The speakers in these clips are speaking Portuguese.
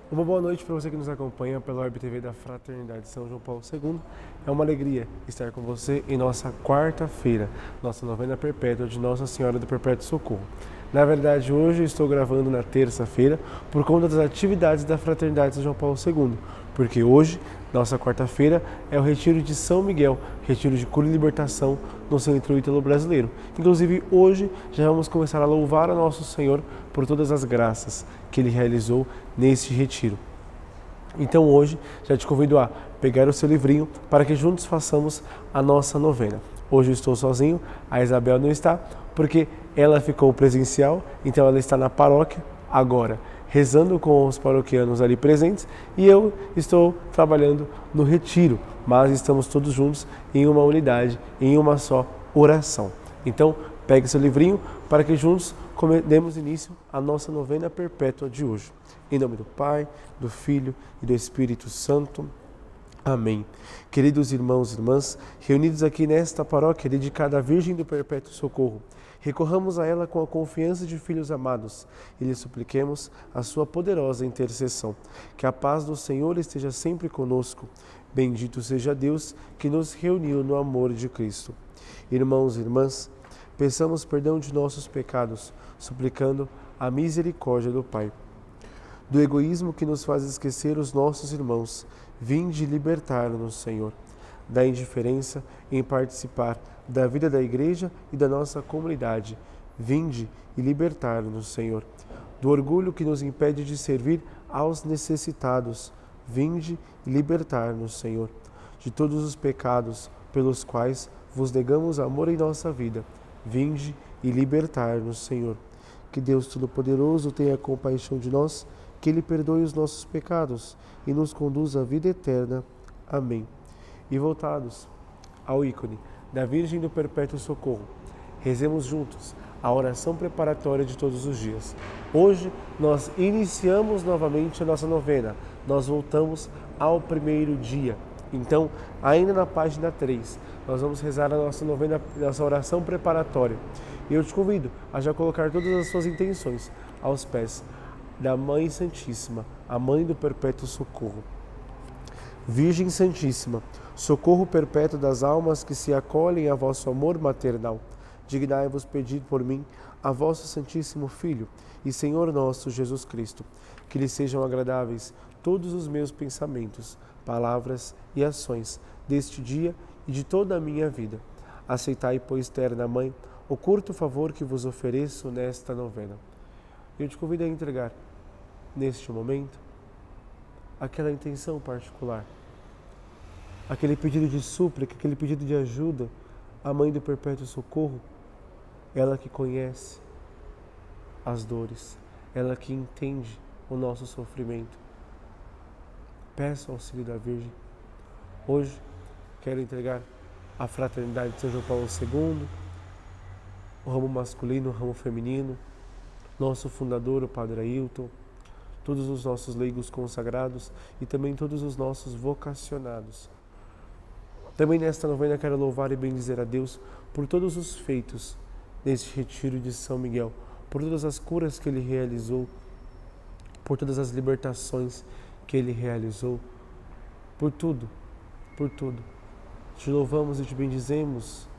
Uma boa noite para você que nos acompanha pela Web TV da Fraternidade São João Paulo II. É uma alegria estar com você em nossa quarta-feira, nossa novena perpétua de Nossa Senhora do Perpétuo Socorro. Na verdade, hoje estou gravando na terça-feira por conta das atividades da Fraternidade São João Paulo II, porque hoje, nossa quarta-feira, é o Retiro de São Miguel, Retiro de Cura e Libertação no Centro Ítalo-Brasileiro. Inclusive, hoje já vamos começar a louvar a Nosso Senhor por todas as graças que Ele realizou neste retiro. Então hoje já te convido a pegar o seu livrinho para que juntos façamos a nossa novena. Hoje eu estou sozinho, a Isabel não está, porque ela ficou presencial, então ela está na paróquia agora, rezando com os paroquianos ali presentes, e eu estou trabalhando no retiro, mas estamos todos juntos em uma unidade, em uma só oração. Então, pegue seu livrinho para que juntos demos início à nossa novena perpétua de hoje. Em nome do Pai, do Filho e do Espírito Santo. Amém. Queridos irmãos e irmãs, reunidos aqui nesta paróquia dedicada à Virgem do Perpétuo Socorro, recorramos a ela com a confiança de filhos amados e lhe supliquemos a sua poderosa intercessão. Que a paz do Senhor esteja sempre conosco. Bendito seja Deus que nos reuniu no amor de Cristo. Irmãos e irmãs, peçamos perdão de nossos pecados, suplicando a misericórdia do Pai. Do egoísmo que nos faz esquecer os nossos irmãos, vinde libertar-nos, Senhor. Da indiferença em participar da vida da Igreja e da nossa comunidade, vinde e libertar-nos, Senhor. Do orgulho que nos impede de servir aos necessitados, vinde e libertar-nos, Senhor. De todos os pecados pelos quais vos negamos amor em nossa vida, vinde e libertar-nos, Senhor. Que Deus Todo-Poderoso tenha compaixão de nós, que Ele perdoe os nossos pecados e nos conduza à vida eterna. Amém. E voltados ao ícone da Virgem do Perpétuo Socorro, rezemos juntos a oração preparatória de todos os dias. Hoje nós iniciamos novamente a nossa novena, nós voltamos ao primeiro dia. Então, ainda na página 3, nós vamos rezar a nossa novena, nossa oração preparatória. E eu te convido a já colocar todas as suas intenções aos pés da Mãe Santíssima, a Mãe do Perpétuo Socorro. Virgem Santíssima, socorro perpétuo das almas que se acolhem a vosso amor maternal, dignai-vos pedir por mim a vosso Santíssimo Filho e Senhor nosso Jesus Cristo, que lhe sejam agradáveis todos os meus pensamentos, palavras e ações deste dia e de toda a minha vida. Aceitai, pois, terna Mãe, o curto favor que vos ofereço nesta novena. Eu te convido a entregar, neste momento, aquela intenção particular, aquele pedido de súplica, aquele pedido de ajuda à Mãe do Perpétuo Socorro, ela que conhece as dores, ela que entende o nosso sofrimento. Peço o auxílio da Virgem. Hoje, quero entregar à Fraternidade de São João Paulo II, o ramo masculino, o ramo feminino, nosso fundador, o Padre Ailton, todos os nossos leigos consagrados e também todos os nossos vocacionados. Também nesta novena quero louvar e bendizer a Deus por todos os feitos neste retiro de São Miguel, por todas as curas que Ele realizou, por todas as libertações que Ele realizou, por tudo, por tudo. Te louvamos e te bendizemos,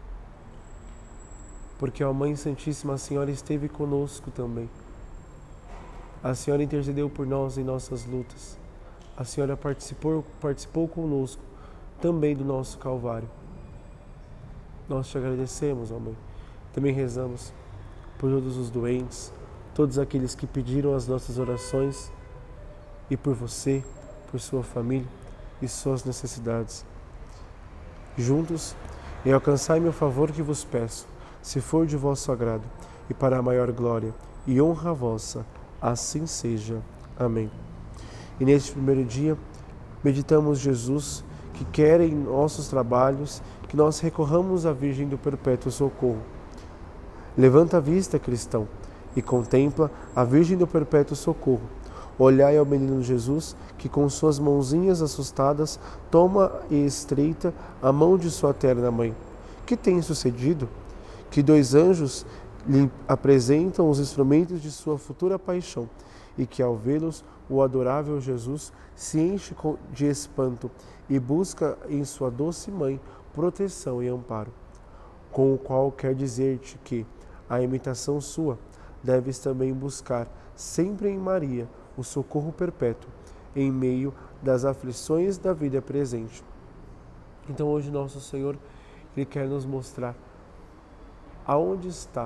porque a Mãe Santíssima, a Senhora, esteve conosco também. A Senhora intercedeu por nós em nossas lutas. A Senhora participou conosco também do nosso Calvário. Nós te agradecemos, ó Mãe. Também rezamos por todos os doentes, todos aqueles que pediram as nossas orações, e por você, por sua família e suas necessidades. Juntos, e alcançai-me o favor que vos peço, se for de vosso agrado, e para a maior glória e honra vossa, assim seja. Amém. E neste primeiro dia, meditamos Jesus, que quer em nossos trabalhos que nós recorramos à Virgem do Perpétuo Socorro. Levanta a vista, cristão, e contempla a Virgem do Perpétuo Socorro. Olhai ao menino Jesus, que com suas mãozinhas assustadas toma e estreita a mão de sua terna mãe. Que tem sucedido? Que dois anjos lhe apresentam os instrumentos de sua futura paixão e que ao vê-los o adorável Jesus se enche de espanto e busca em sua doce mãe proteção e amparo. Com o qual quer dizer-te que, a imitação sua, deves também buscar sempre em Maria o socorro perpétuo, em meio das aflições da vida presente. Então hoje nosso Senhor, Ele quer nos mostrar aonde está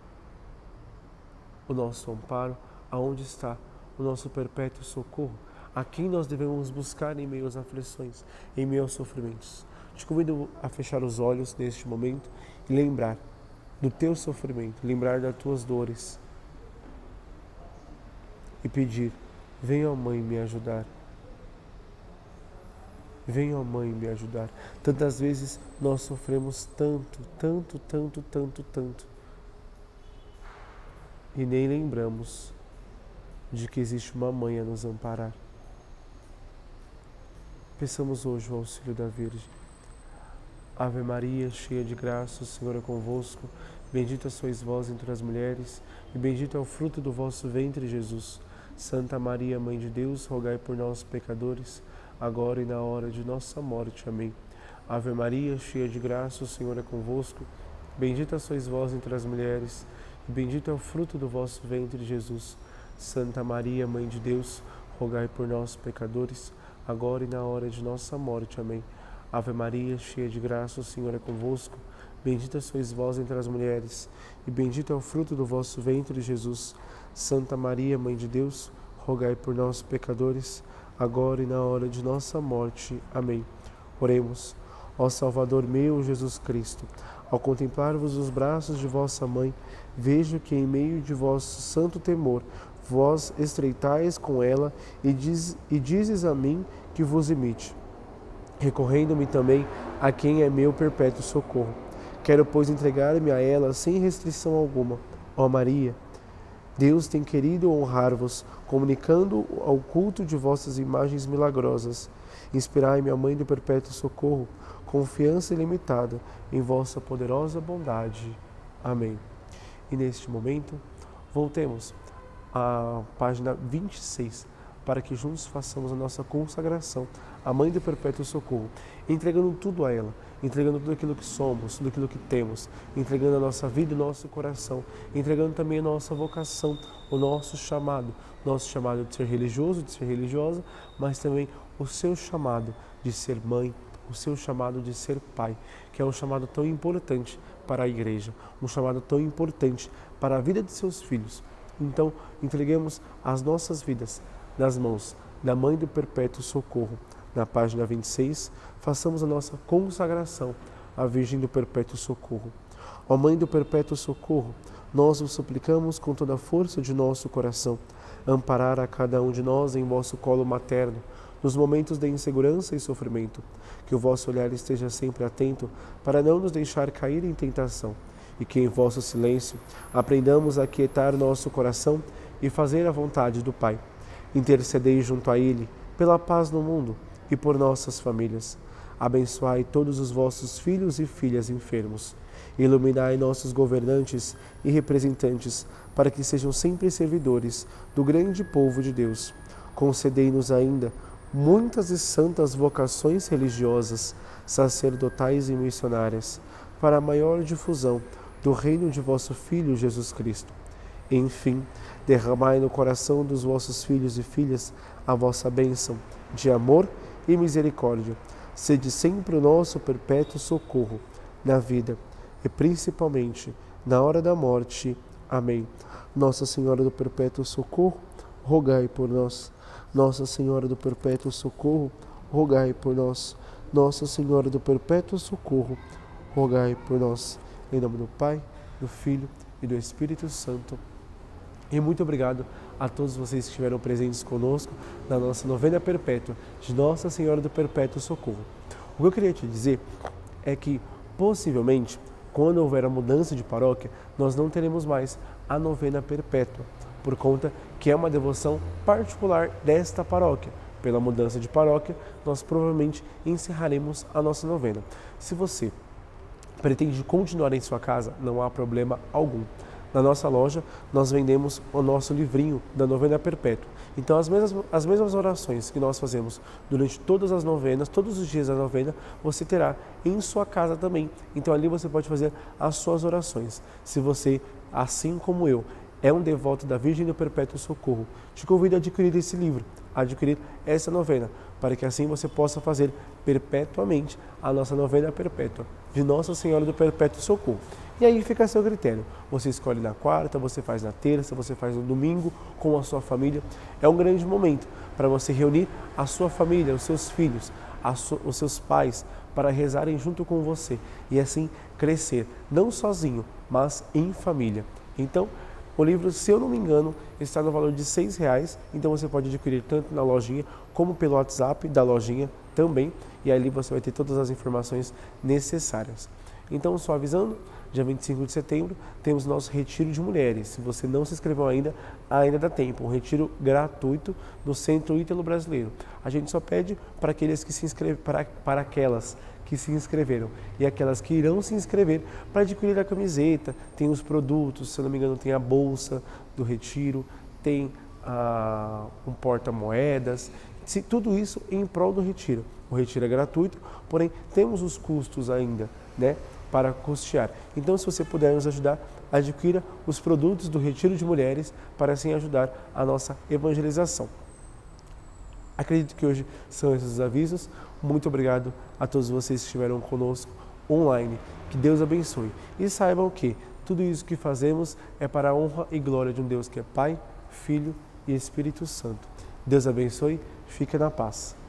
o nosso amparo, aonde está o nosso perpétuo socorro, a quem nós devemos buscar em meio às aflições, em meio aos sofrimentos. Te convido a fechar os olhos neste momento e lembrar do teu sofrimento, lembrar das tuas dores e pedir: venha, ó Mãe, me ajudar. Venha, ó Mãe, me ajudar. Tantas vezes nós sofremos tanto, e nem lembramos de que existe uma mãe a nos amparar. Peçamos hoje o auxílio da Virgem. Ave Maria, cheia de graça, o Senhor é convosco. Bendita sois vós entre as mulheres, e bendito é o fruto do vosso ventre, Jesus. Santa Maria, Mãe de Deus, rogai por nós, pecadores, agora e na hora de nossa morte. Amém. Ave Maria, cheia de graça, o Senhor é convosco. Bendita sois vós entre as mulheres, e bendito é o fruto do vosso ventre, Jesus. Santa Maria, Mãe de Deus, rogai por nós, pecadores, agora e na hora de nossa morte. Amém. Ave Maria, cheia de graça, o Senhor é convosco. Bendita sois vós entre as mulheres, e bendito é o fruto do vosso ventre, Jesus. Santa Maria, Mãe de Deus, rogai por nós, pecadores, agora e na hora de nossa morte. Amém. Oremos. Ó Salvador meu, Jesus Cristo, ao contemplar-vos os braços de vossa Mãe, vejo que em meio de vosso santo temor, vós estreitais com ela e dizes a mim que vos imite, recorrendo-me também a quem é meu perpétuo socorro. Quero, pois, entregar-me a ela sem restrição alguma. Ó Maria, Deus tem querido honrar-vos, comunicando ao culto de vossas imagens milagrosas. Inspirai-me, a Mãe do perpétuo socorro, confiança ilimitada em vossa poderosa bondade. Amém. E neste momento, voltemos à página 26, para que juntos façamos a nossa consagração à Mãe do perpétuo socorro, entregando tudo a ela, entregando tudo aquilo que somos, tudo aquilo que temos, entregando a nossa vida e o nosso coração, entregando também a nossa vocação, o nosso chamado de ser religioso, de ser religiosa, mas também o seu chamado de ser mãe, o seu chamado de ser pai, que é um chamado tão importante para a igreja, um chamado tão importante para a vida de seus filhos. Então, entreguemos as nossas vidas nas mãos da Mãe do perpétuo socorro. Na página 26, façamos a nossa consagração à Virgem do perpétuo socorro. Ó Mãe do perpétuo socorro, nós vos suplicamos com toda a força de nosso coração, amparar a cada um de nós em vosso colo materno, nos momentos de insegurança e sofrimento, que o vosso olhar esteja sempre atento para não nos deixar cair em tentação, e que em vosso silêncio aprendamos a aquietar nosso coração e fazer a vontade do Pai. Intercedei junto a Ele pela paz no mundo e por nossas famílias. Abençoai todos os vossos filhos e filhas enfermos. Iluminai nossos governantes e representantes, para que sejam sempre servidores do grande povo de Deus. Concedei-nos ainda muitas e santas vocações religiosas, sacerdotais e missionárias, para a maior difusão do reino de vosso Filho Jesus Cristo. Enfim, derramai no coração dos vossos filhos e filhas a vossa bênção de amor e misericórdia. Sede sempre o nosso perpétuo socorro na vida e principalmente na hora da morte. Amém. Nossa Senhora do perpétuo socorro, rogai por nós. Nossa Senhora do perpétuo socorro, rogai por nós. Nossa Senhora do perpétuo socorro, rogai por nós. Em nome do Pai, do Filho e do Espírito Santo. E muito obrigado a todos vocês que estiveram presentes conosco na nossa novena perpétua de Nossa Senhora do Perpétuo Socorro. O que eu queria te dizer é que, possivelmente, quando houver a mudança de paróquia, nós não teremos mais a novena perpétua, por conta que é uma devoção particular desta paróquia. Pela mudança de paróquia, nós provavelmente encerraremos a nossa novena. Se você pretende continuar em sua casa, não há problema algum. na nossa loja, nós vendemos o nosso livrinho da novena perpétua. Então, as mesmas orações que nós fazemos durante todas as novenas, todos os dias da novena, você terá em sua casa também. Então, ali você pode fazer as suas orações. Se você, assim como eu, é um devoto da Virgem do Perpétuo Socorro, te convido a adquirir esse livro, a adquirir essa novena, para que assim você possa fazer perpetuamente a nossa novena perpétua de Nossa Senhora do Perpétuo Socorro. E aí fica a seu critério. Você escolhe na quarta, você faz na terça, você faz no domingo com a sua família. É um grande momento para você reunir a sua família, os seus filhos, os seus pais, para rezarem junto com você e assim crescer, não sozinho, mas em família. Então, o livro, se eu não me engano, está no valor de R$6, então você pode adquirir tanto na lojinha como pelo WhatsApp da lojinha também, e ali você vai ter todas as informações necessárias. Então, só avisando, dia 25 de setembro, temos nosso retiro de mulheres. Se você não se inscreveu ainda dá tempo. Um retiro gratuito no Centro Ítalo Brasileiro. A gente só pede para aqueles que se inscreveram, para aquelas que se inscreveram e aquelas que irão se inscrever para adquirir a camiseta, tem os produtos, se eu não me engano, tem a bolsa do retiro, tem um porta-moedas, tudo isso em prol do retiro. O retiro é gratuito, porém temos os custos ainda, né, para custear. Então, se você puder nos ajudar, adquira os produtos do Retiro de Mulheres para assim ajudar a nossa evangelização. Acredito que hoje são esses os avisos. Muito obrigado a todos vocês que estiveram conosco online. Que Deus abençoe. E saibam que tudo isso que fazemos é para a honra e glória de um Deus que é Pai, Filho e Espírito Santo. Deus abençoe. Fique na paz.